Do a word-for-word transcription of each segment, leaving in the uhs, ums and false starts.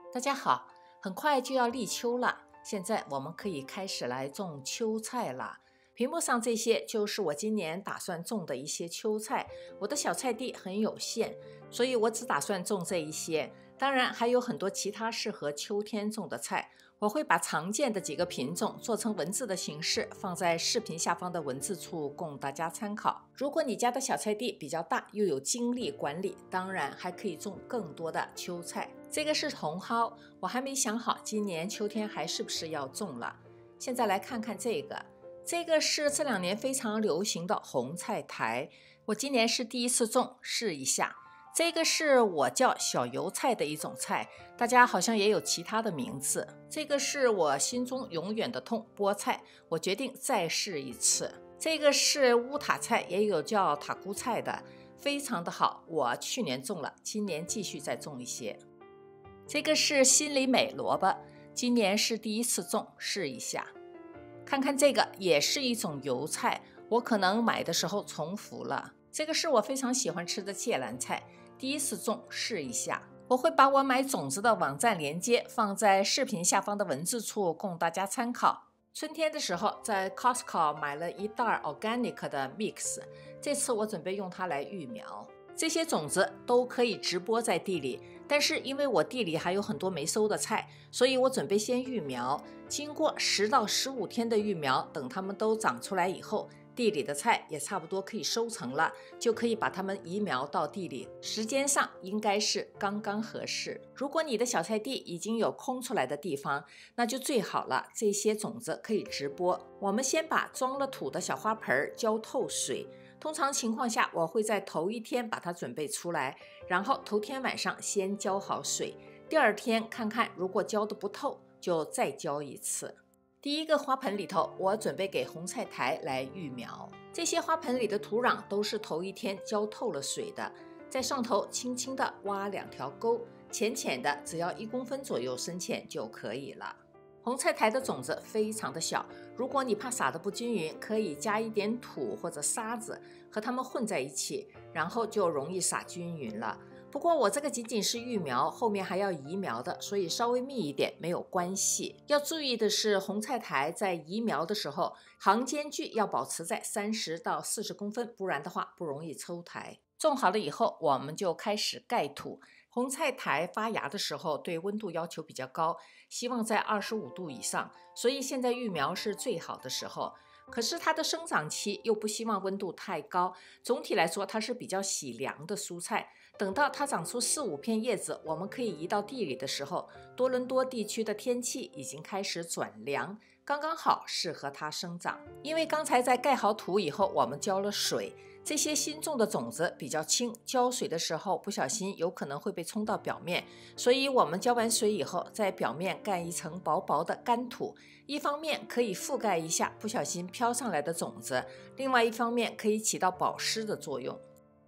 大家好，很快就要立秋了，现在我们可以开始来种秋菜了。屏幕上这些就是我今年打算种的一些秋菜。我的小菜地很有限，所以我只打算种这一些。当然还有很多其他适合秋天种的菜，我会把常见的几个品种做成文字的形式，放在视频下方的文字处供大家参考。如果你家的小菜地比较大，又有精力管理，当然还可以种更多的秋菜。这个是茼蒿，我还没想好今年秋天还是不是要种了。现在来看看这个，这个是这两年非常流行的红菜苔，我今年是第一次种，试一下。这个是我叫小油菜的一种菜，大家好像也有其他的名字。这个是我心中永远的痛，菠菜，我决定再试一次。这个是乌塔菜，也有叫塔菇菜的，非常的好，我去年种了，今年继续再种一些。这个是心里美萝卜，今年是第一次种，试一下。看看这个也是一种油菜，我可能买的时候重复了。这个是我非常喜欢吃的芥蓝菜，第一次种，试一下。我会把我买种子的网站链接放在视频下方的文字处供大家参考。春天的时候在 Costco 买了一袋 organic 的 mix， 这次我准备用它来育苗。这些种子都可以直播在地里，但是因为我地里还有很多没收的菜，所以我准备先育苗。经过十到十五天的育苗，等它们都长出来以后，地里的菜也差不多可以收成了，就可以把它们移苗到地里，时间上应该是刚刚合适。如果你的小菜地已经有空出来的地方，那就最好了，这些种子可以直播。我们先把装了土的小花盆浇透水，通常情况下我会在头一天把它准备出来，然后头天晚上先浇好水，第二天看看如果浇得不透就再浇一次。第一个花盆里头，我准备给红菜苔来育苗。这些花盆里的土壤都是头一天浇透了水的，在上头轻轻地挖两条沟，浅浅的，只要一公分左右深浅就可以了。红菜苔的种子非常的小，如果你怕撒得不均匀，可以加一点土或者沙子和它们混在一起，然后就容易撒均匀了。不过我这个仅仅是育苗，后面还要移苗的，所以稍微密一点没有关系。要注意的是，红菜苔在移苗的时候，行间距要保持在三十到四十公分，不然的话不容易抽苔。种好了以后，我们就开始盖土。红菜苔发芽的时候对温度要求比较高，希望在二十五度以上，所以现在育苗是最好的时候。可是它的生长期又不希望温度太高，总体来说它是比较喜凉的蔬菜。等到它长出四五片叶子，我们可以移到地里的时候，多伦多地区的天气已经开始转凉，刚刚好适合它生长。因为刚才在盖好土以后，我们浇了水，这些新种的种子比较轻，浇水的时候不小心有可能会被冲到表面，所以我们浇完水以后，在表面盖一层薄薄的干土，一方面可以覆盖一下不小心飘上来的种子，另外一方面可以起到保湿的作用。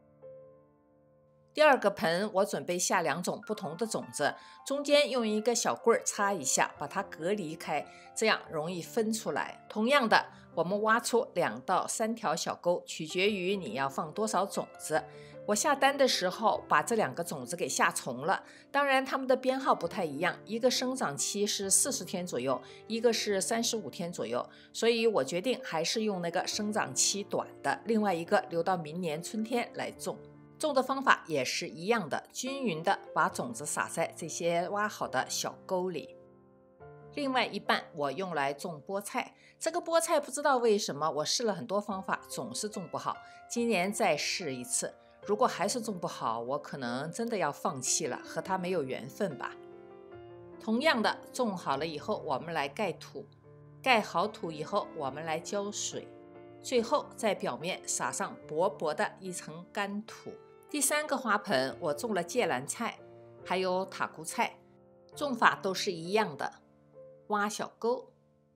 第二个盆我准备下两种不同的种子，中间用一个小棍插一下，把它隔离开，这样容易分出来。同样的，我们挖出两到三条小沟，取决于你要放多少种子。我下单的时候把这两个种子给下重了，当然它们的编号不太一样，一个生长期是四十天左右，一个是三十五天左右，所以我决定还是用那个生长期短的，另外一个留到明年春天来种。种的方法也是一样的，均匀的把种子撒在这些挖好的小沟里。另外一半我用来种菠菜，这个菠菜不知道为什么我试了很多方法总是种不好，今年再试一次，如果还是种不好，我可能真的要放弃了，和它没有缘分吧。同样的，种好了以后我们来盖土，盖好土以后我们来浇水，最后在表面撒上薄薄的一层干土。第三个花盆我种了芥蓝菜还有塔菇菜，种法都是一样的，挖小沟，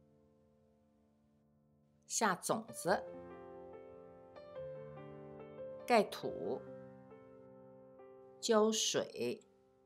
下种子，盖土，浇水，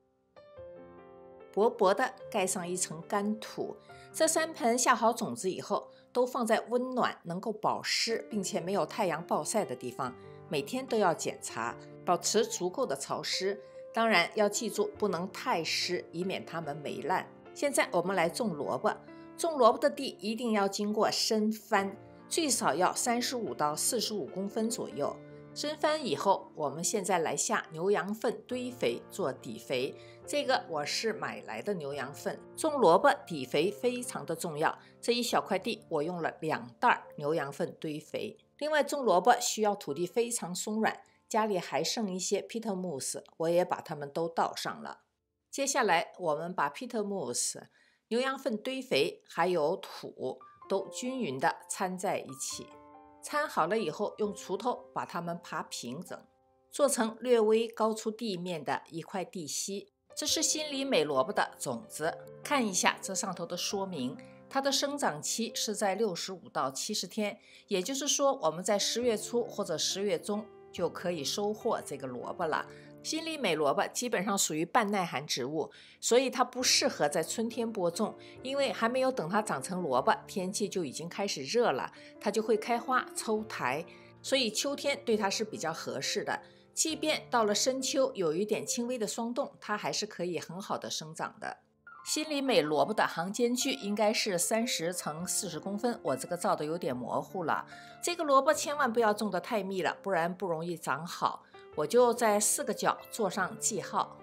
薄薄的盖上一层干土。这三盆下好种子以后，都放在温暖、能够保湿并且没有太阳暴晒的地方，每天都要检查，保持足够的潮湿。 当然要记住不能太湿，以免它们霉烂。现在我们来种萝卜，种萝卜的地一定要经过深翻，最少要三十五到四十五公分左右。深翻以后，我们现在来下牛羊粪堆肥做底肥。这个我是买来的牛羊粪。种萝卜底肥非常的重要，这一小块地我用了两袋牛羊粪堆肥。另外种萝卜需要土地非常松软，家里还剩一些 Peat Moss， 我也把它们都倒上了。接下来我们把 Peat Moss、牛羊粪堆肥还有土都均匀的掺在一起。掺好了以后，用锄头把它们扒平整，做成略微高出地面的一块地溪。这是心里美萝卜的种子，看一下这上头的说明，它的生长期是在六十五到七十天，也就是说我们在十月初或者十月中就可以收获这个萝卜了。心里美萝卜基本上属于半耐寒植物，所以它不适合在春天播种，因为还没有等它长成萝卜，天气就已经开始热了，它就会开花抽苔，所以秋天对它是比较合适的。即便到了深秋有一点轻微的霜冻，它还是可以很好的生长的。心里美萝卜的行间距应该是三十乘四十公分，我这个照的有点模糊了。这个萝卜千万不要种得太密了，不然不容易长好。我就在四个角做上记号。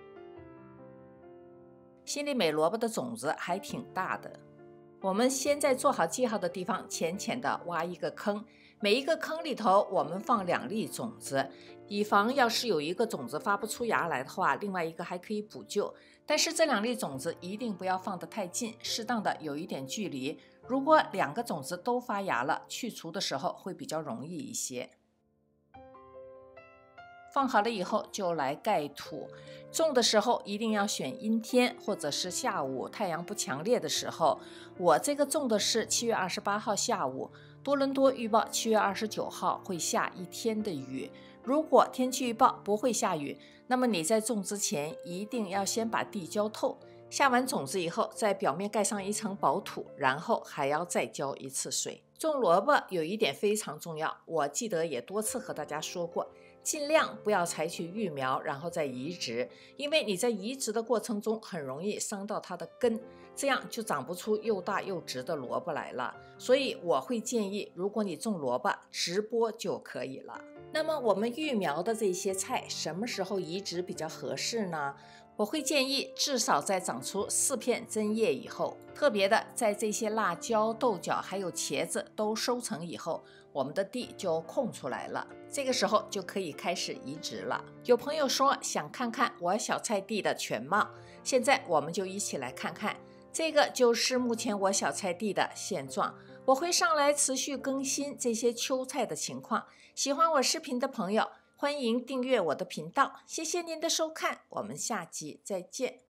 心里美萝卜的种子还挺大的，我们先在做好记号的地方浅浅的挖一个坑，每一个坑里头我们放两粒种子，以防要是有一个种子发不出芽来的话，另外一个还可以补救。但是这两粒种子一定不要放得太近，适当的有一点距离。如果两个种子都发芽了，去除的时候会比较容易一些。放好了以后就来盖土，种的时候一定要选阴天或者是下午太阳不强烈的时候。我这个种的是七月二十八号下午，多伦多预报七月二十九号会下一天的雨。如果天气预报不会下雨，那么你在种之前一定要先把地浇透，下完种子以后在表面盖上一层薄土，然后还要再浇一次水。种萝卜有一点非常重要，我记得也多次和大家说过，尽量不要采取育苗然后再移植，因为你在移植的过程中很容易伤到它的根，这样就长不出又大又直的萝卜来了。所以我会建议，如果你种萝卜，直播就可以了。那么我们育苗的这些菜什么时候移植比较合适呢？我会建议至少在长出四片针叶以后，特别的在这些辣椒、豆角还有茄子都收成以后，我们的地就空出来了，这个时候就可以开始移植了。有朋友说想看看我小菜地的全貌，现在我们就一起来看看，这个就是目前我小菜地的现状。我会上来持续更新这些秋菜的情况，喜欢我视频的朋友欢迎订阅我的频道，谢谢您的收看，我们下集再见。